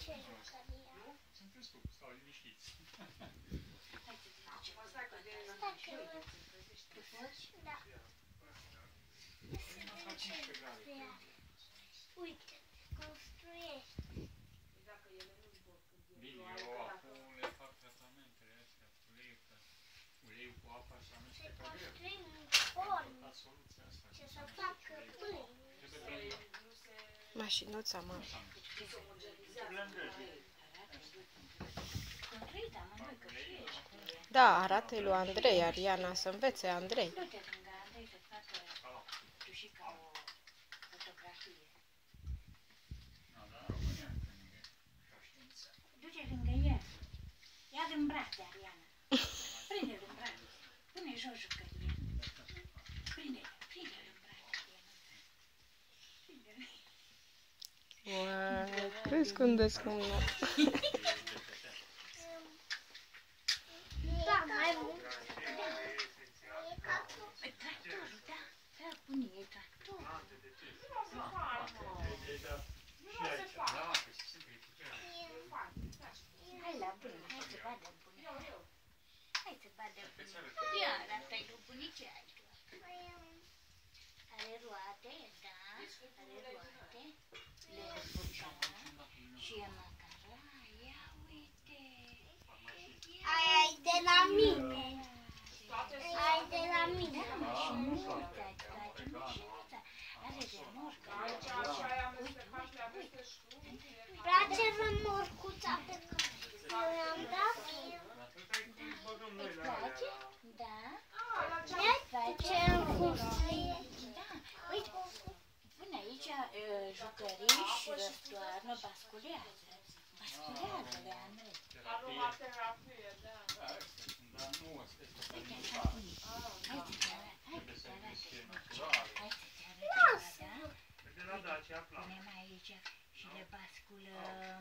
Ce jucăria? Sunteți tu, stau liniștiți. Tu poți? Da. Uite, construiești. Bine, eu acum le fac tratamentele astea, uleiul cu apa și amestecă greu. Se construim un forn. Soluția asta. Ce să facă pâine. Mașinuța, mă. Da, arată-i lui Andrei, Ariana, să învețe Andrei. Du-te lângă Andrei să facă tu și ca o fotografie. Du-te lângă el. Ia-l în brațe, Ariana. Prinde-l în brațe. Pune jos jucărie. Prinde-l în brațe, Ariana. Prinde-l. Uau, crezi cum descumnă. Da, mai mult. Tractorul, da. Da, pune-i tractorul. Hai la bun, hai să vadă bun. Hai să vadă bun. Iar asta-i lui bunicea. Are roate, da, are roate. Le buca și e macara. Ia uite. Aia-i de la mine. Aia-i de la mine. Da, mașinuța, face mașinuța. Are remorcă. Place remorcuța pe care eu i-am dat? Îți place? Da. Ne facem huflie. Da. Uite, pune aici jucării și răstoarnă, basculează. Basculează-le, Andrei. Terapie, da. Dar nu, asta este Uite, așa pune. Hai să-ți arăt, hai să-ți arăt. Hai să-ți arăt, da? Punem aici și le basculăm.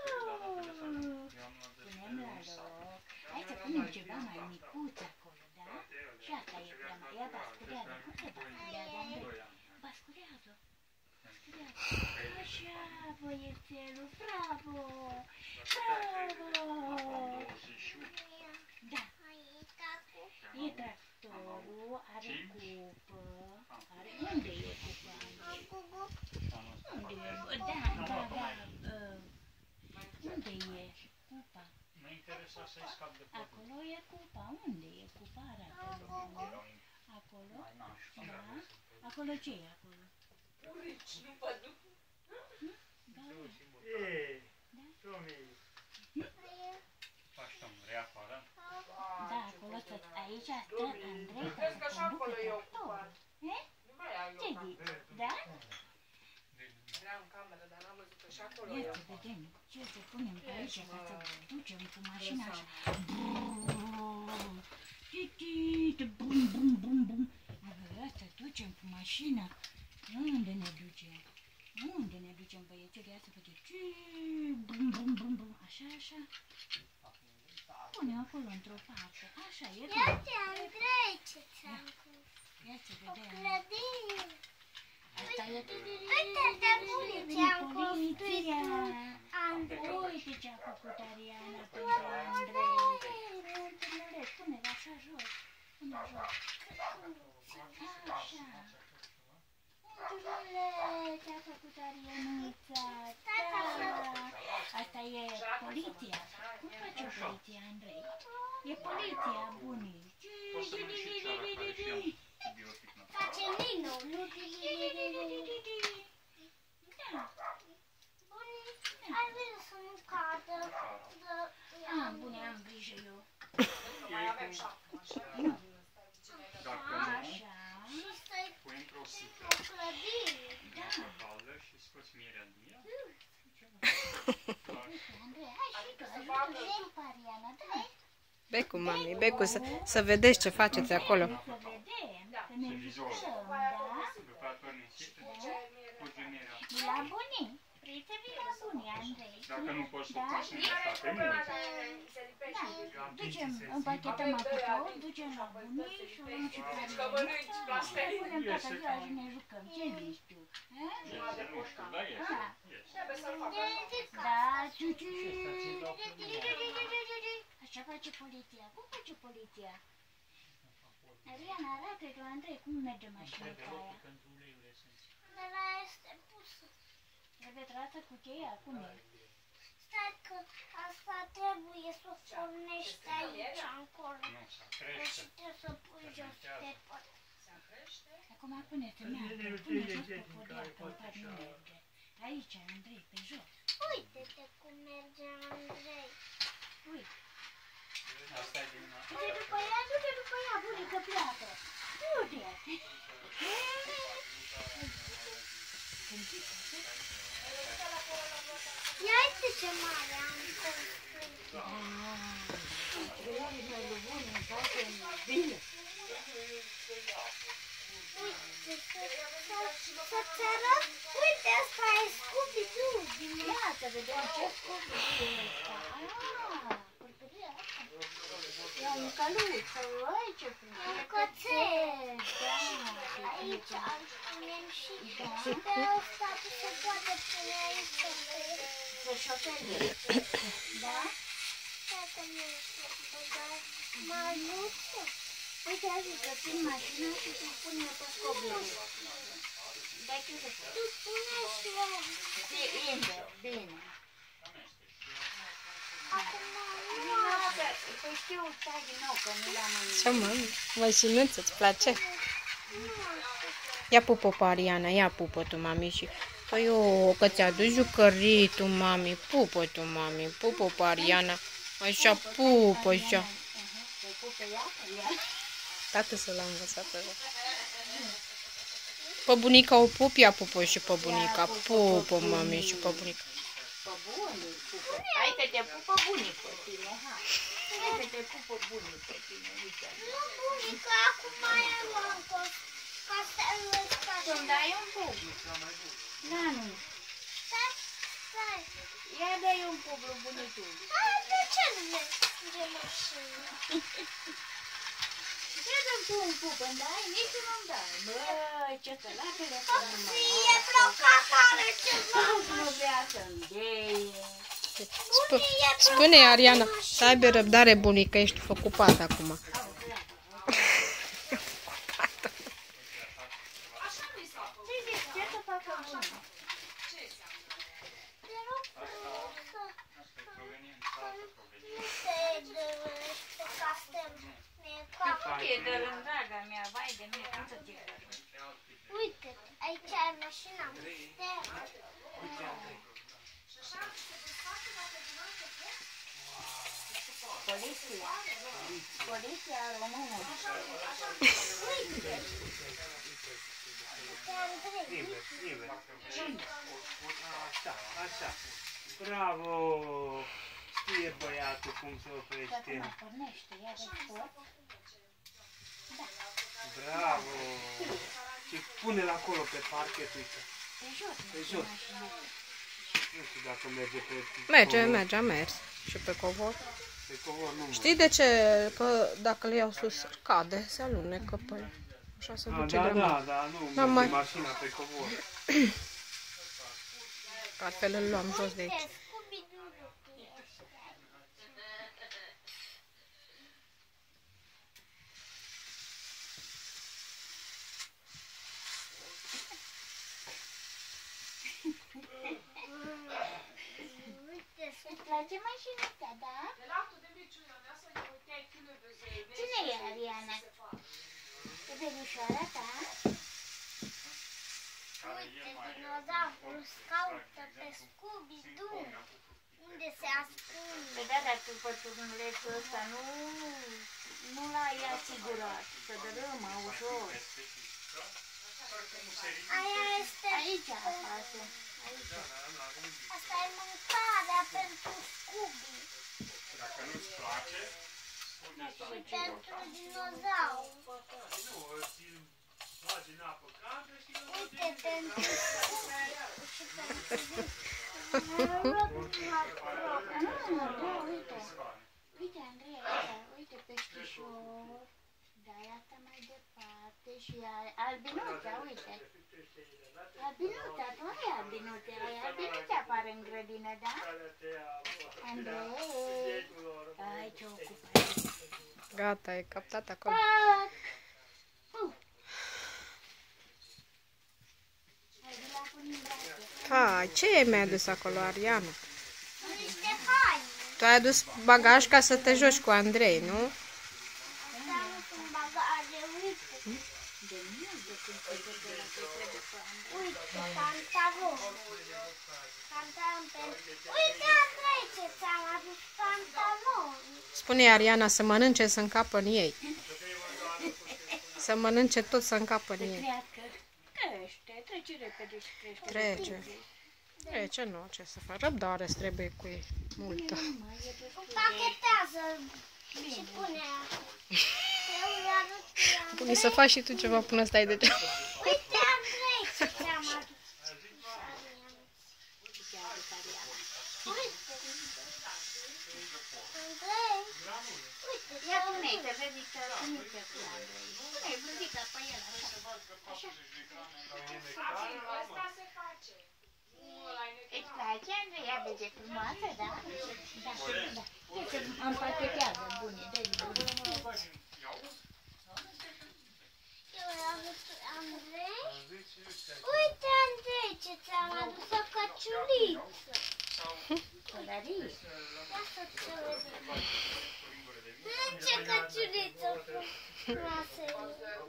Punem la loc. Hai să punem ceva mai micuț acolo, da? Și asta e prea mai. Ia basculează. Cum se basculează, Andrei? Basculează. Basculează. Așa, băiețelul, bravo! Bravo! Da. E tractorul, are cupă. Unde e cupa? Unde e? Da. Unde e cupa? Mă interesa să-i scap de pădure. Acolo e cupa. Unde e cupa? Arată. Acolo? Da. Acolo ce e acolo? Urici, nu pădure. Da. Faci tu, reafară. Da, acolo tot. Aici stă Andrei ca să conducă tractorul. Ce zici? Da? Era în cameră, dar n-am văzut că și acolo Ia e. să vedem ce să punem pe aici ca să ducem cu mașina așa. Bum, bum, bum, bum. Ia să ducem cu mașina. Unde ne ducem? Unde ne ducem, băiețele? Ia să vedem. Bum, bum, bum, bum. Așa, așa. Pune acolo într-o parte. Așa, e bine. Ia-te, Andrei, ce ți-am pus. Ia să O vedem. clădire. Asta e... Uite de bune ce-am construit. Andrei, uite ce-a făcut Ariana pentru Andrei. Pune-l așa jos. Pune jos. Așa. Andrei, ce-a făcut Arianuța. Asta e poliția. Cum face poliția, Andrei? E poliția bunii. Poți să mă și ceară, care și am idiotic. Face Nino, nu Da. ai vrea să nu cadă. Bune, am grijă eu. Mai avem 7 așa. Dacă nu, Așa. Și să-i pui într-o sticlă, o clădire. o caldă și scoți mierea din ea. Andrei, hai și tu, ajută și tu, Ariana, da? Becu, mami, Becu, să vedeți ce faceți acolo. Să vedem, să ne Televizorul. jucăm, da? După aia torni sticlă, pui mierea. Vii la bunii? Vrei să vii la bunii, Andrei? Dacă nu poți să o Da? pui și mai foarte mult. Da, ducem, împachetăm aputul, ducem la bunii și o luăm și pe Că mănânci plastelină. punem toată ziua și ne jucăm. Ce zici tu? Nu știu, dar Da. este. Trebuie să-l fac așa. Da, Așa face poliția. Cum face poliția? Ariana, arată-i tu, Andrei, cum merge mașina aia? De la este pusă. Trebuie trasă cu cheia, cum e? Stai că asta trebuie să o pornești aici, încolo. Deci trebuie să pui jos pe pod. Acum pune-te meargă, pune jos pe podea, că în pat nu merge. Aici, Andrei, pe jos. Uite-te cum merge Andrei. Uite. Asta e din Du-te după ea, du-te după ea, bunică pleacă. Du-te. Ia uite ce mare am construit. Bine. Să-ți arăt? Uite, asta e Scooby-Doo. Ia să vedem ce Scooby-Doo e ăsta. Părcăria asta. E un căluț, oi ce frumos. Un cățel. Da, Aici îl punem și pe ăsta se poate pune aici. să șofeze. Da? Stai că nu știu, băgai maluță. Uite, azi să țin mașina și să-i pune pe scobiul. Dai ce să faci? Tu pune și eu. Bine. Acum Nu, păi știu, stai din nou, că nu l-am în... Ce mă, mașinuță, îți place? Ia pupă pe Ariana, ia pupă tu, mami, și... Păi, că ți-aduci jucării tu, mami, pupă tu, mami, pupă pe Ariana. Așa, pupă, așa. Tată să l-a învățat pe ăla. Pe bunica o pup, ia pupă și pe bunica. Pupă, mami, și pe bunica. Pe bunic, pupă. Hai că te pupă bunic pe tine, ha. Hai că te pupă bunic pe tine, uite. nu bunică, acum mai luăm castelul ăsta. Să-mi dai un pup. Nanu, Stai. ia dai un pup lui bunicul. De ce nu mergi de mașină? Ce dăm tu un pup, îmi dai? Nici nu-mi dai. Băi, ce să la telefonul meu. Fie blocat are ceva. Nu vrea să-mi deie. Spune, Ariana, să aibă răbdare, bunica, ești ocupat acum. Ce să facă bunicul? Te rog frumos să nu te dărește castelul. E de rând, draga mea, vai de mine, cum să te dărând? Uite, aici ai mașina. Poliția română. Așa. Bravo! Știe băiatul cum se Că acum oprește. pornește, ia de sport. Bravo! Și pune-l acolo pe parchet, uite. Pe jos, Pe jos. Nu știu dacă merge pe Merge, a mers. Și pe covor. Pe covor nu Știi de ce? Că dacă le iau sus, cade, se alunecă pe el. Așa se duce de mult. Da, nu Da, merge mai- mașina pe covor. Altfel îl luam jos de aici. Îți place mașinuța, da? Cine e Ariana? E belușoara ta? Uite, dinozaurul scaută pe Scooby-Doo. Unde se ascunde? Păi da, dar tu pe turnulețul ăsta nu l-ai asigurat, să dărâmă ușor. Aia este... Aici acasă. Aici. Asta e mâncarea pentru Scooby. Dacă nu-ți place, Și pentru dinozaur. Uite, pentru Scooby. Și pentru... Uite. Uite, Andrei, uite peștișor. Dai asta mai departe și albinuța, uite. Albinuța, tu nu e albinuța, albinuța apare în grădină, da? Andrei, ai ce ocupare. Gata, e captat acolo. Ha, ce mi-ai adus acolo, Ariana? Niște haine. Tu ai adus bagaj ca să te joci cu Andrei, nu? Asta nu sunt bagaje, uite. Uite, pantalon. Pantalon pentru... Uite, Andrei, ce ți-am adus pantalon. Spune Ariana să mănânce, să încapă în ei. Să mănânce tot, să încapă în ei. Crește, trece repede și crește. Trece. Trece, nu, ce să fac? Răbdare trebuie cu ei, multă. Pachetează și pune. Eu îi arăt lui Andrei. Buni, să faci și tu ceva până stai de geam. Uite, Andrei, ce ți-am adus. Uite. Andrei. Uite, Ia pune-i, te vezi că pune-te cu Andrei. Pune-i blândica pe el, așa. Asta se face. Îți place, Andrei? Ia vede frumoasă, da? Da, da. Uite, împachetează, bune, dă-i bune. eu îi arăt lui Andrei. Uite, Andrei, ce ți-am adus o căciuliță. Călărie. Ia să-ți vedem. Ce căciuliță frumoasă e.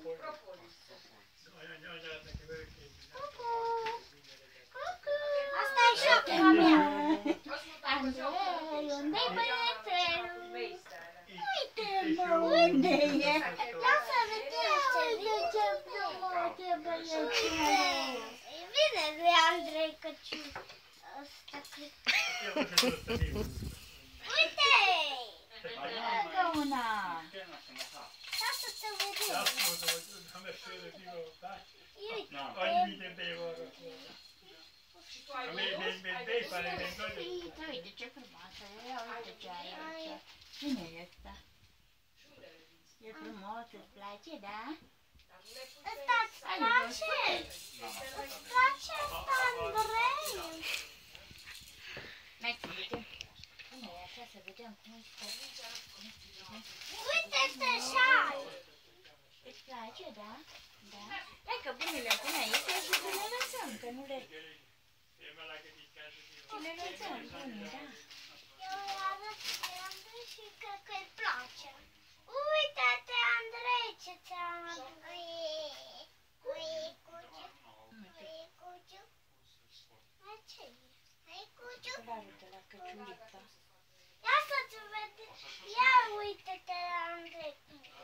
Asta e șapca mea. Andrei, unde-i băiețelul? Uite, mă, unde e? Lasă vedem ce frumos e băiețelul. E bine lui Andrei căciul. Ăsta cred. Uite! Încă una. Lasă să vedem. Uite ce frumoasă e, uite ce ai aici. Cine e ăsta? E frumos, îți place, da? Ăsta-ți place? Îți place ăsta, Andrei? Mai să vedem. Pune-i așa să vedem cum stă. Uite-te șal! Îți place, da? Da. Hai că bunele pune aici și să le lăsăm, că nu le... Să le lăsăm, bune, da. Eu îi arăt lui Andrei și cred că îi place. Uite-te, Andrei, ce ți-am adus. Măicuciu. Măicuciu. Ce e? Măicuciu. Arată la căciulița. Ia să-ți vede. Ia uite-te, Andrei.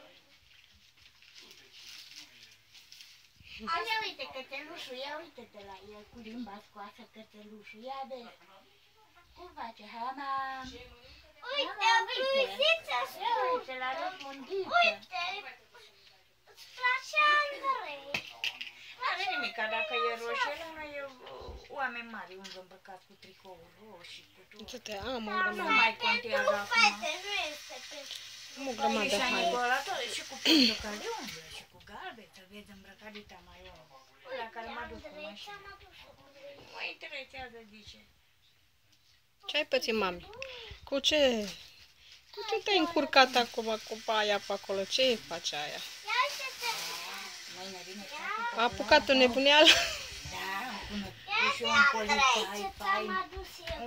Așa, uite, cățelușul, ia uite-te la el cu limba scoasă, cățelușul, ia de... Cum face, hama? Uite, puițița Ia uite, la răspundiță. Uite, îți place, Andrei? Nu are nimica, dacă e roșie, nu e oameni mari, unde îmbrăcați cu tricouri roșii, cu tot. Du-te, am o Nu grămadă. mai contează Nu, acum. fete, nu este pe... Am o grămadă de Și haine. Nicola, tot, și cu portocaliu, și cu galben, să vezi îmbrăcat de tamaion. Ăla care m-a dus cu Andrei, mașina. ți-am adus o Mă interesează, zice. Ce ai pățit, mami? Cu ce? Cu ce te-ai încurcat acum cu aia pe acolo? Ce face aia? Ia uite-te. Mâine vine A apucat o nebuneală? Da, îmi pune Ia și zi, un Andrei, polițai ce fain. ți-am adus eu.